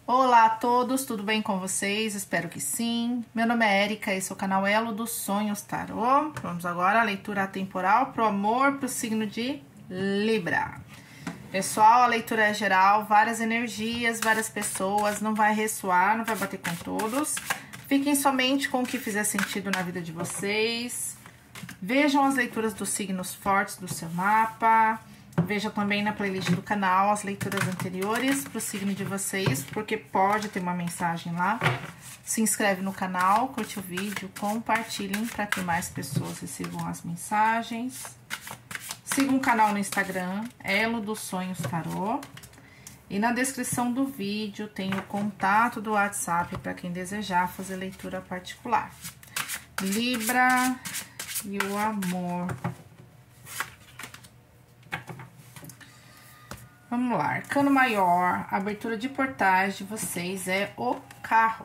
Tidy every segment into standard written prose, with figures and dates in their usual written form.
Olá a todos, tudo bem com vocês? Espero que sim. Meu nome é Érica, esse é o canal Elo dos Sonhos Tarô. Vamos agora à leitura atemporal pro amor, pro signo de Libra. Pessoal, a leitura é geral, várias energias, várias pessoas, não vai ressoar, não vai bater com todos. Fiquem somente com o que fizer sentido na vida de vocês. Vejam as leituras dos signos fortes do seu mapa. Veja também na playlist do canal as leituras anteriores para o signo de vocês, porque pode ter uma mensagem lá. Se inscreve no canal, curte o vídeo, compartilhem para que mais pessoas recebam as mensagens. Sigam o canal no Instagram, Elo dos Sonhos Tarô. E na descrição do vídeo tem o contato do WhatsApp para quem desejar fazer leitura particular. Libra e o amor. Vamos lá, arcano maior, a abertura de portais de vocês é o carro.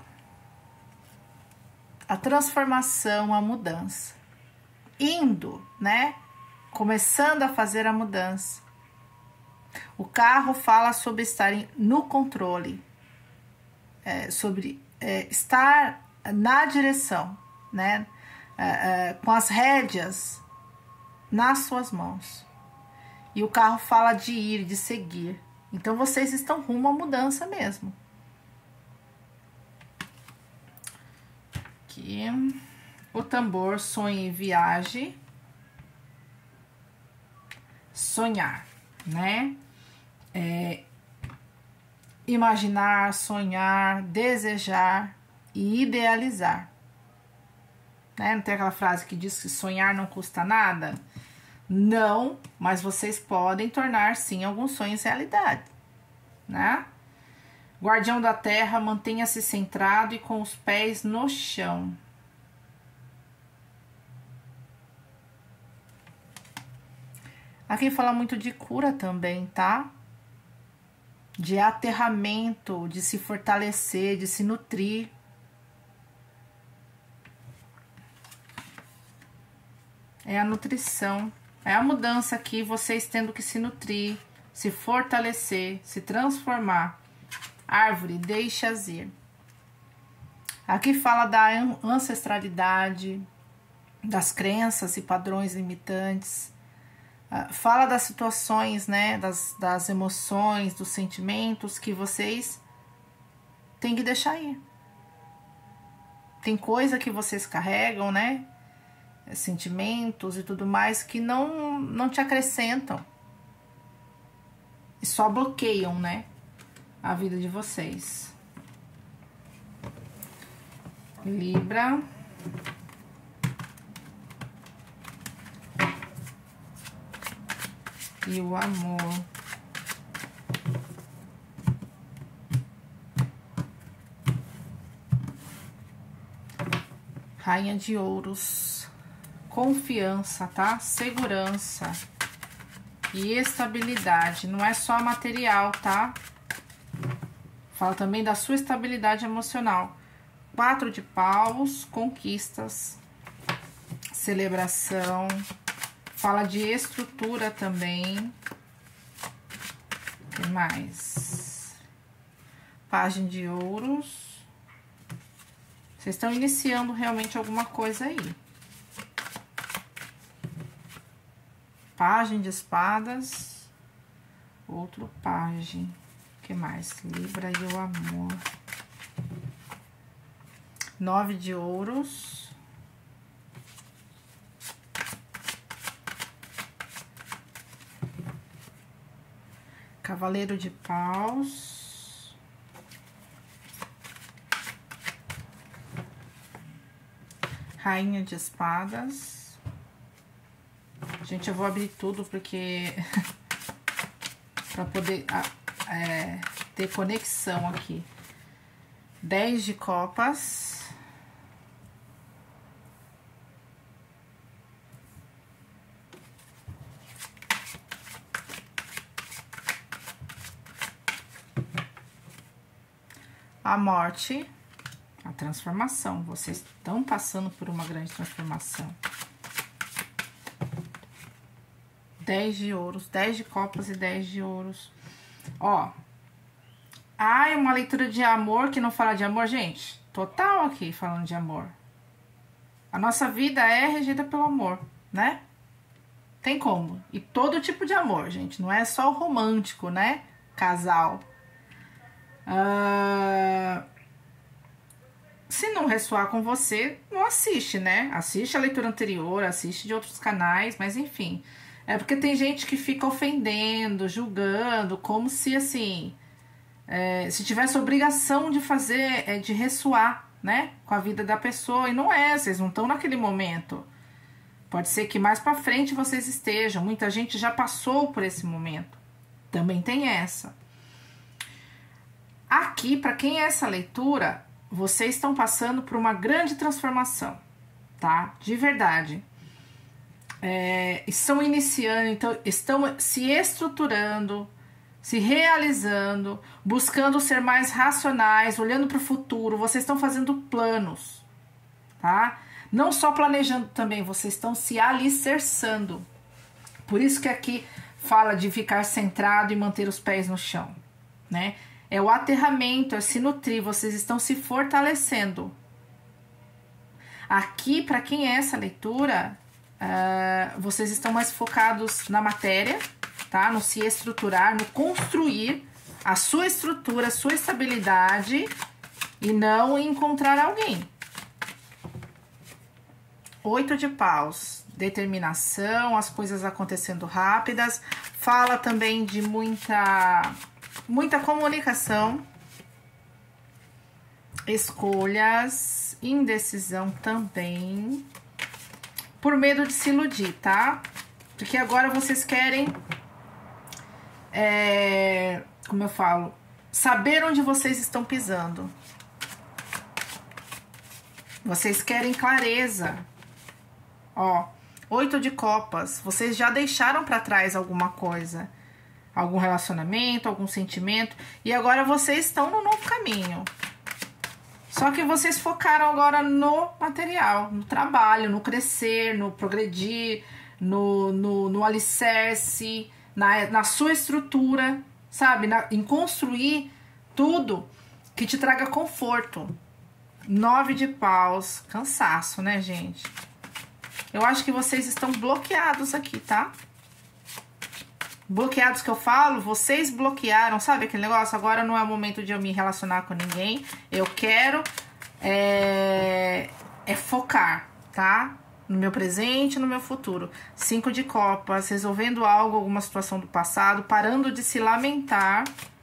A transformação, a mudança. Indo, né? Começando a fazer a mudança. O carro fala sobre estar no controle. Sobre estar na direção, né? Com as rédeas nas suas mãos. E o carro fala de ir, de seguir. Então, vocês estão rumo à mudança mesmo. Aqui. O tambor, sonhe e viaje. Sonhar, né? Imaginar, sonhar, desejar e idealizar. Né? Não tem aquela frase que diz que sonhar não custa nada? Não, mas vocês podem tornar, sim, alguns sonhos realidade, né? Guardião da Terra, mantenha-se centrado e com os pés no chão. Aqui fala muito de cura também, tá? De aterramento, de se fortalecer, de se nutrir. É a nutrição. É a mudança aqui, vocês tendo que se nutrir, se fortalecer, se transformar. Árvore, deixa-as ir. Aqui fala da ancestralidade, das crenças e padrões limitantes. Fala das situações, né, das emoções, dos sentimentos que vocês têm que deixar ir. Tem coisa que vocês carregam, né? Sentimentos e tudo mais que não te acrescentam e só bloqueiam, né, a vida de vocês. Libra. E o amor. Rainha de Ouros. Confiança, tá? Segurança e estabilidade. Não é só material, tá? Fala também da sua estabilidade emocional. 4 de paus, conquistas, celebração. Fala de estrutura também. O que mais? Pajem de ouros. Vocês estão iniciando realmente alguma coisa aí. Pajem de espadas, outro pajem. O que mais? Libra e o amor. 9 de ouros. Cavaleiro de paus. Rainha de espadas. Gente, eu vou abrir tudo porque para poder ter conexão aqui. 10 de copas. A morte, a transformação. Vocês estão passando por uma grande transformação. 10 de ouros, 10 de copas e 10 de ouros. Ó, Ai, uma leitura de amor que não fala de amor, gente. Total aqui falando de amor. A nossa vida é regida pelo amor, né? Tem como. E todo tipo de amor, gente. Não é só o romântico, né? Casal. Se não ressoar com você, não assiste, né? Assiste a leitura anterior, assiste de outros canais, mas enfim. É porque tem gente que fica ofendendo, julgando, como se assim... se tivesse obrigação de fazer, de ressoar, né? Com a vida da pessoa. E não é, vocês não estão naquele momento. Pode ser que mais pra frente vocês estejam. Muita gente já passou por esse momento. Também tem essa. Aqui, para quem é essa leitura, vocês estão passando por uma grande transformação, tá? De verdade. Estão iniciando, então, estão se estruturando, se realizando, buscando ser mais racionais, olhando para o futuro. Vocês estão fazendo planos, tá? Não só planejando também, vocês estão se alicerçando. Por isso que aqui fala de ficar centrado e manter os pés no chão, né? É o aterramento, é se nutrir, vocês estão se fortalecendo. Aqui, para quem é essa leitura, vocês estão mais focados na matéria, tá? No se estruturar, no construir a sua estrutura, a sua estabilidade e não em encontrar alguém. 8 de paus, determinação, as coisas acontecendo rápidas. Fala também de muita comunicação, escolhas, indecisão também, por medo de se iludir, tá? Porque agora vocês querem, como eu falo, saber onde vocês estão pisando. Vocês querem clareza. Ó, 8 de copas, vocês já deixaram pra trás alguma coisa. Algum relacionamento, algum sentimento. E agora vocês estão no novo caminho. Só que vocês focaram agora no material, no trabalho, no crescer, no progredir, no alicerce, na sua estrutura, sabe? Em construir tudo que te traga conforto. 9 de paus, cansaço, né, gente? Eu acho que vocês estão bloqueados aqui, tá? Bloqueados que eu falo, vocês bloquearam, sabe aquele negócio? Agora não é o momento de eu me relacionar com ninguém. Eu quero focar, tá? No meu presente, no meu futuro. 5 de copas, resolvendo algo, alguma situação do passado, parando de se lamentar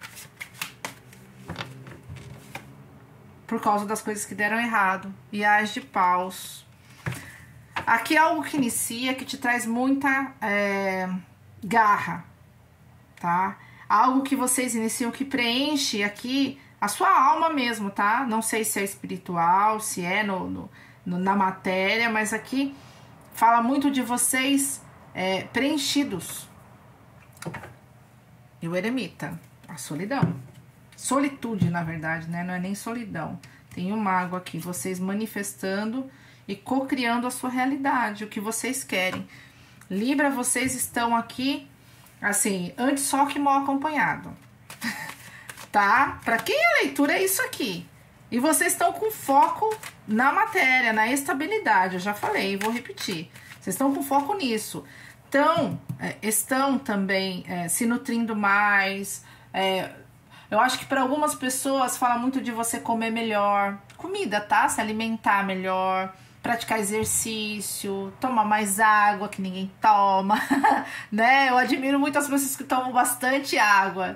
por causa das coisas que deram errado. E Ás de paus. Aqui é algo que inicia, que te traz muita garra, tá? Algo que vocês iniciam que preenche aqui a sua alma mesmo, tá? Não sei se é espiritual, se é na matéria, mas aqui fala muito de vocês preenchidos. E o eremita, a solidão. Solitude, na verdade, né? Não é nem solidão. Tem um mago aqui, vocês manifestando e co-criando a sua realidade, o que vocês querem. Libra, vocês estão aqui, assim, antes só que mal acompanhado. Tá? Pra quem é leitura, é isso aqui. E vocês estão com foco na matéria, na estabilidade. Eu já falei, vou repetir. Vocês estão com foco nisso. Então, estão também se nutrindo mais. Eu acho que para algumas pessoas fala muito de você comer melhor. Comida, tá? Se alimentar melhor. Praticar exercício, tomar mais água que ninguém toma, né? Eu admiro muito as pessoas que tomam bastante água.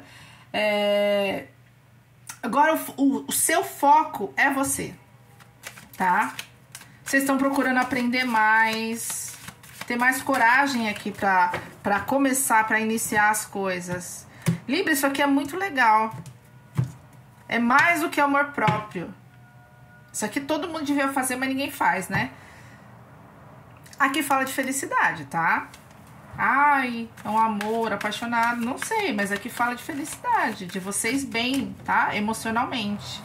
Agora, o seu foco é você, tá? Vocês estão procurando aprender mais, ter mais coragem aqui pra começar, pra iniciar as coisas. Libra, isso aqui é muito legal. É mais do que amor próprio. Isso aqui todo mundo devia fazer, mas ninguém faz, né? Aqui fala de felicidade, tá? Ai, é um amor, apaixonado, não sei, mas aqui fala de felicidade, de vocês bem, tá? Emocionalmente.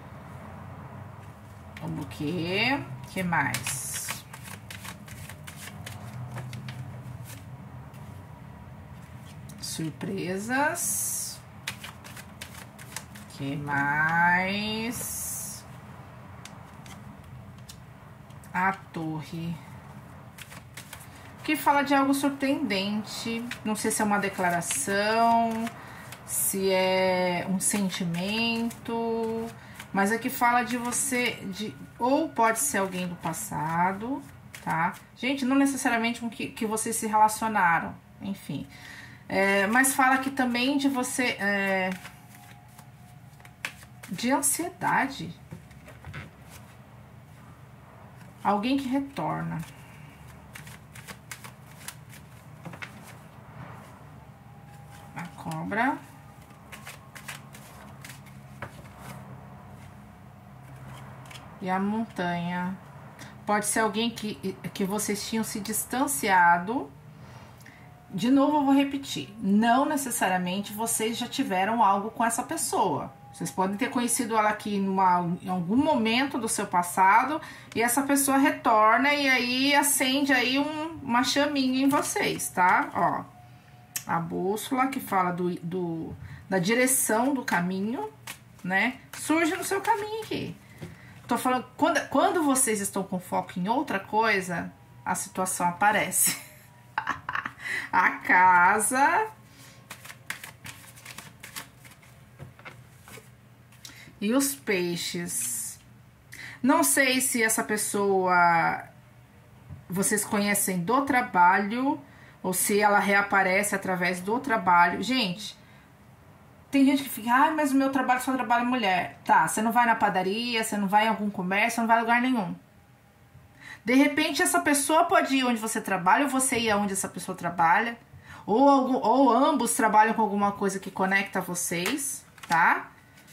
O buquê, o que mais? Surpresas. O Que mais? A Torre. Que fala de algo surpreendente. Não sei se é uma declaração, se é um sentimento, mas aqui fala de você, ou pode ser alguém do passado, tá? Gente, não necessariamente com que vocês se relacionaram, enfim. Mas fala aqui também de você, de ansiedade. Alguém que retorna. A cobra. E a montanha. Pode ser alguém que vocês tinham se distanciado. De novo, eu vou repetir. Não necessariamente vocês já tiveram algo com essa pessoa. Vocês podem ter conhecido ela aqui em algum momento do seu passado. E essa pessoa retorna e aí acende aí uma chaminha em vocês, tá? Ó, a bússola que fala da direção do caminho, né? Surge no seu caminho aqui. Tô falando, quando vocês estão com foco em outra coisa, a situação aparece. A casa. E os peixes. Não sei se essa pessoa vocês conhecem do trabalho ou se ela reaparece através do trabalho. Gente, tem gente que fica, ah, mas o meu trabalho só trabalha mulher. Tá, você não vai na padaria, você não vai em algum comércio, você não vai em lugar nenhum. De repente, essa pessoa pode ir onde você trabalha, ou você ir aonde essa pessoa trabalha. Ou ambos trabalham com alguma coisa que conecta vocês, tá?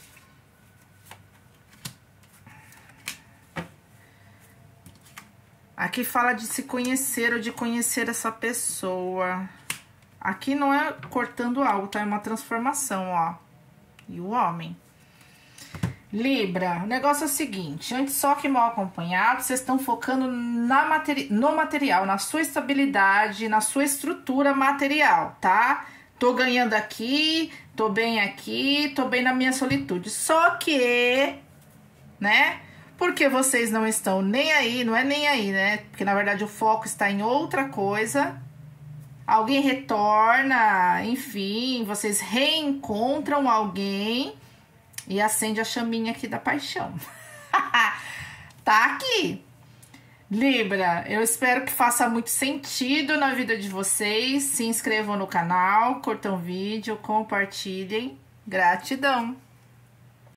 Aqui fala de se conhecer ou de conhecer essa pessoa. Aqui não é cortando algo, tá? É uma transformação, ó. E o homem. Libra, o negócio é o seguinte. Antes só que mal acompanhado, vocês estão focando no material, na sua estabilidade, na sua estrutura material, tá? Tô ganhando aqui, tô bem aqui, tô bem na minha solitude. Só que, né? Porque vocês não estão nem aí, não é nem aí, né? Porque na verdade o foco está em outra coisa. Alguém retorna, enfim, vocês reencontram alguém e acende a chaminha aqui da paixão. Tá aqui. Libra, eu espero que faça muito sentido na vida de vocês. Se inscrevam no canal, curtam o vídeo, compartilhem. Gratidão!